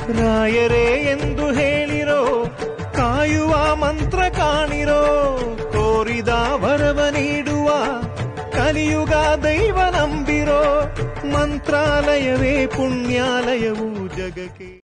ರಾಯರೇ ಎಂದು ಹೇಳಿರೋ, ಕಾಯುವ ಮಂತ್ರ ಕಾಣಿರೋ, ಕೋರಿದ ವರವ ನೀಡುವ ಕಲಿಯುಗ ದೈವ ನಂಬಿರೋ, ಮಂತ್ರಾಲಯವೇ ಪುಣ್ಯಾಲಯವು ಜಗಕ್ಕೆ.